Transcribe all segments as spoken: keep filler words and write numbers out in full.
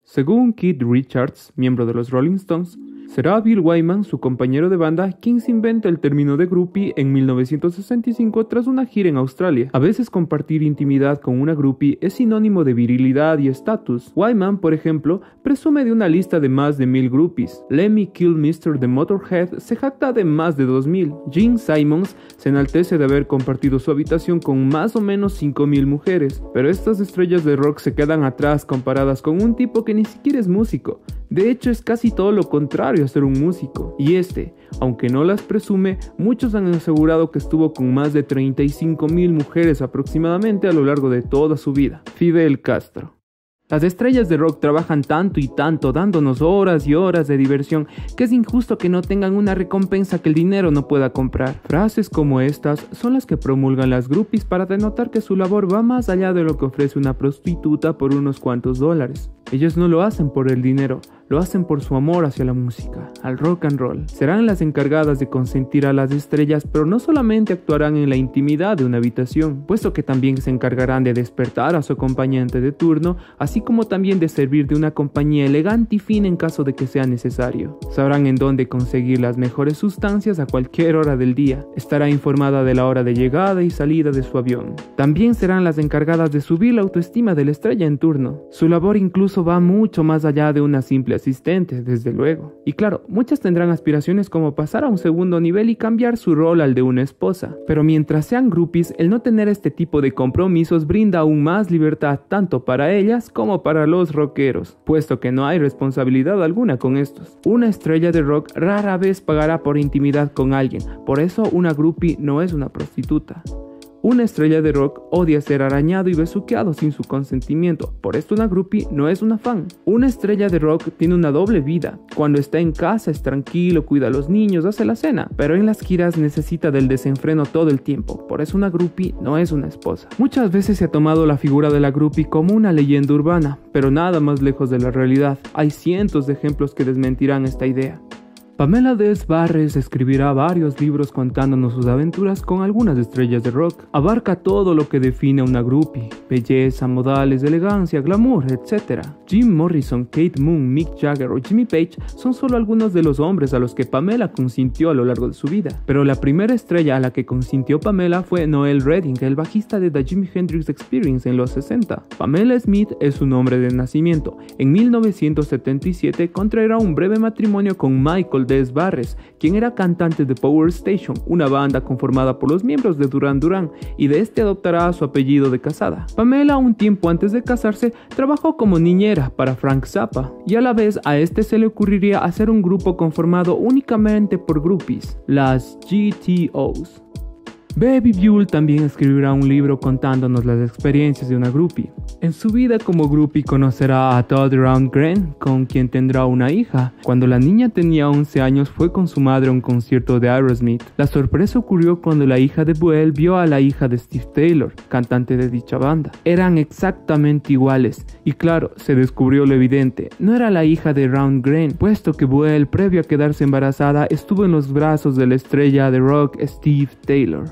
Según Keith Richards, miembro de los Rolling Stones, será Bill Wyman, su compañero de banda, quien se inventa el término de groupie en mil novecientos sesenta y cinco tras una gira en Australia. A veces compartir intimidad con una groupie es sinónimo de virilidad y estatus. Wyman, por ejemplo, presume de una lista de más de mil groupies. Lemmy Kilmister de Motorhead se jacta de más de dos mil. Gene Simmons se enaltece de haber compartido su habitación con más o menos cinco mil mujeres. Pero estas estrellas de rock se quedan atrás comparadas con un tipo que ni siquiera es músico. De hecho, es casi todo lo contrario a ser un músico. Y este, aunque no las presume, muchos han asegurado que estuvo con más de treinta y cinco mil mujeres aproximadamente a lo largo de toda su vida. Fidel Castro. Las estrellas de rock trabajan tanto y tanto, dándonos horas y horas de diversión, que es injusto que no tengan una recompensa que el dinero no pueda comprar. Frases como estas son las que promulgan las groupies para denotar que su labor va más allá de lo que ofrece una prostituta por unos cuantos dólares. Ellos no lo hacen por el dinero, lo hacen por su amor hacia la música, al rock and roll. Serán las encargadas de consentir a las estrellas, pero no solamente actuarán en la intimidad de una habitación, puesto que también se encargarán de despertar a su acompañante de turno, así como también de servir de una compañía elegante y fina en caso de que sea necesario. Sabrán en dónde conseguir las mejores sustancias a cualquier hora del día. Estará informada de la hora de llegada y salida de su avión. También serán las encargadas de subir la autoestima de la estrella en turno. Su labor incluso va mucho más allá de una simple asistente, desde luego. Y claro, muchas tendrán aspiraciones como pasar a un segundo nivel y cambiar su rol al de una esposa. Pero mientras sean groupies, el no tener este tipo de compromisos brinda aún más libertad tanto para ellas como para los rockeros, puesto que no hay responsabilidad alguna con estos. Una estrella de rock rara vez pagará por intimidad con alguien, por eso una groupie no es una prostituta. Una estrella de rock odia ser arañado y besuqueado sin su consentimiento, por esto una groupie no es una fan. Una estrella de rock tiene una doble vida. Cuando está en casa es tranquilo, cuida a los niños, hace la cena, pero en las giras necesita del desenfreno todo el tiempo, por eso una groupie no es una esposa. Muchas veces se ha tomado la figura de la groupie como una leyenda urbana, pero nada más lejos de la realidad. Hay cientos de ejemplos que desmentirán esta idea. Pamela Des Barres escribirá varios libros contándonos sus aventuras con algunas estrellas de rock. Abarca todo lo que define a una groupie: belleza, modales, elegancia, glamour, etcétera. Jim Morrison, Kate Moon, Mick Jagger o Jimmy Page son solo algunos de los hombres a los que Pamela consintió a lo largo de su vida. Pero la primera estrella a la que consintió Pamela fue Noel Redding, el bajista de The Jimi Hendrix Experience en los sesenta. Pamela Smith es su nombre de nacimiento. En mil novecientos setenta y siete contraerá un breve matrimonio con Michael Des Barres, quien era cantante de Power Station, una banda conformada por los miembros de Duran Duran, y de este adoptará su apellido de casada. Pamela, un tiempo antes de casarse, trabajó como niñera para Frank Zappa, y a la vez a este se le ocurriría hacer un grupo conformado únicamente por groupies, las G T Os. Baby Buell también escribirá un libro contándonos las experiencias de una groupie. En su vida como groupie conocerá a Todd Rundgren, con quien tendrá una hija. Cuando la niña tenía once años fue con su madre a un concierto de Aerosmith. La sorpresa ocurrió cuando la hija de Buell vio a la hija de Steve Taylor, cantante de dicha banda. Eran exactamente iguales, y claro, se descubrió lo evidente: no era la hija de Rundgren, puesto que Buell, previo a quedarse embarazada, estuvo en los brazos de la estrella de rock Steve Taylor.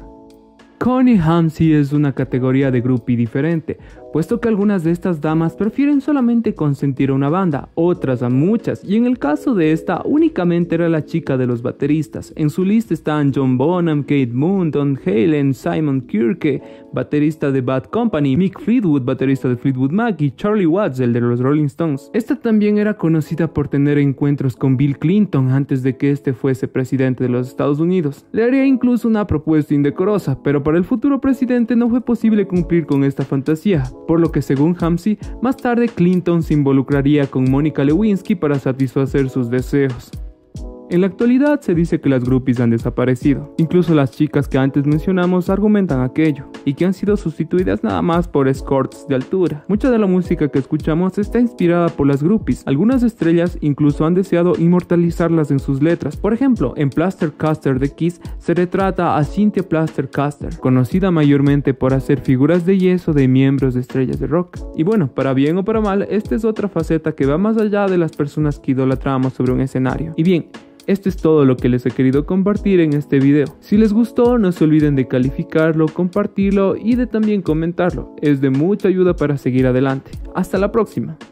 Connie Hamsey es una categoría de groupie diferente, puesto que algunas de estas damas prefieren solamente consentir a una banda, otras a muchas, y en el caso de esta únicamente era la chica de los bateristas. En su lista están John Bonham, Kate Moon, Don Halen, Simon Kirke, baterista de Bad Company, Mick Fleetwood, baterista de Fleetwood Mac, y Charlie Watts, el de los Rolling Stones. Esta también era conocida por tener encuentros con Bill Clinton antes de que este fuese presidente de los Estados Unidos. Le haría incluso una propuesta indecorosa, pero para el futuro presidente no fue posible cumplir con esta fantasía, por lo que según Hamsey, más tarde Clinton se involucraría con Monica Lewinsky para satisfacer sus deseos. En la actualidad se dice que las groupies han desaparecido. Incluso las chicas que antes mencionamos argumentan aquello, y que han sido sustituidas nada más por escorts de altura. Mucha de la música que escuchamos está inspirada por las groupies. Algunas estrellas incluso han deseado inmortalizarlas en sus letras. Por ejemplo, en Plaster Caster de Kiss se retrata a Cynthia Plaster Caster, conocida mayormente por hacer figuras de yeso de miembros de estrellas de rock. Y bueno, para bien o para mal, esta es otra faceta que va más allá de las personas que idolatramos sobre un escenario. Y bien, esto es todo lo que les he querido compartir en este video. Si les gustó, no se olviden de calificarlo, compartirlo y de también comentarlo. Es de mucha ayuda para seguir adelante. Hasta la próxima.